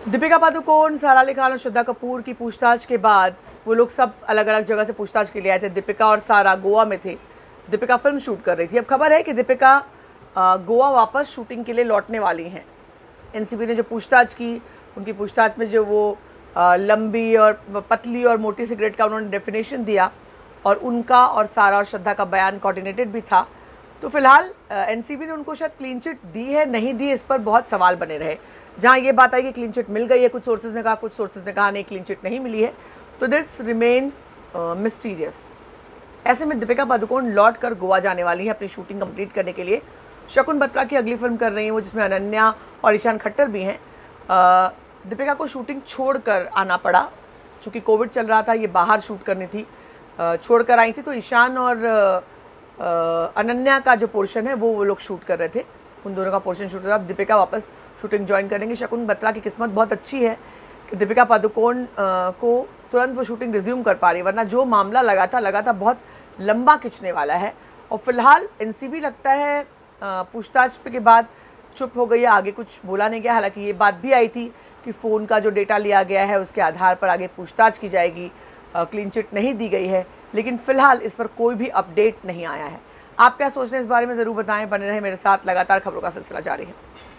दीपिका पादुकोण, सारा अली खान और श्रद्धा कपूर की पूछताछ के बाद वो लोग सब अलग अलग जगह से पूछताछ के लिए आए थे। दीपिका और सारा गोवा में थे। दीपिका फिल्म शूट कर रही थी। अब खबर है कि दीपिका गोवा वापस शूटिंग के लिए लौटने वाली हैं। एनसीबी ने जो पूछताछ की, उनकी पूछताछ में जो वो लंबी और पतली और मोटी सिगरेट का उन्होंने डेफिनेशन दिया और उनका और सारा और श्रद्धा का बयान कोऑर्डिनेटेड भी था। तो फिलहाल एनसीबी ने उनको शायद क्लीन चिट दी है, नहीं दी, इस पर बहुत सवाल बने रहे। जहां ये बात आई कि क्लीन चिट मिल गई है, कुछ सोर्सेज ने कहा, कुछ सोर्सेज ने कहा नहीं क्लीन चिट नहीं मिली है, तो दिस रिमेन मिस्टीरियस। ऐसे में दीपिका पादुकोण लौट कर गोवा जाने वाली है अपनी शूटिंग कंप्लीट करने के लिए। शकुन बत्रा की अगली फिल्म कर रही हैं वो, जिसमें अनन्या और ईशान खट्टर भी हैं। दीपिका को शूटिंग छोड़कर आना पड़ा, चूँकि कोविड चल रहा था, ये बाहर शूट करनी थी, छोड़कर आई थी। तो ईशान और अनन्या का जो पोर्शन है वो लोग शूट कर रहे थे, उन दोनों का पोर्शन शूट हो रहा। अब दीपिका वापस शूटिंग ज्वाइन करेंगे। शकुन बत्रा की किस्मत बहुत अच्छी है कि दीपिका पादुकोण को तुरंत वो शूटिंग रिज्यूम कर पा रही है, वरना जो मामला लगा था बहुत लंबा खिंचने वाला है। और फिलहाल एनसीबी लगता है पूछताछ के बाद चुप हो गई है, आगे कुछ बोला नहीं गया। हालांकि ये बात भी आई थी कि फ़ोन का जो डेटा लिया गया है उसके आधार पर आगे पूछताछ की जाएगी, क्लीन चिट नहीं दी गई है, लेकिन फिलहाल इस पर कोई भी अपडेट नहीं आया है। आप क्या सोच रहे हैं इस बारे में ज़रूर बताएं। बने रहें मेरे साथ, लगातार खबरों का सिलसिला जारी है।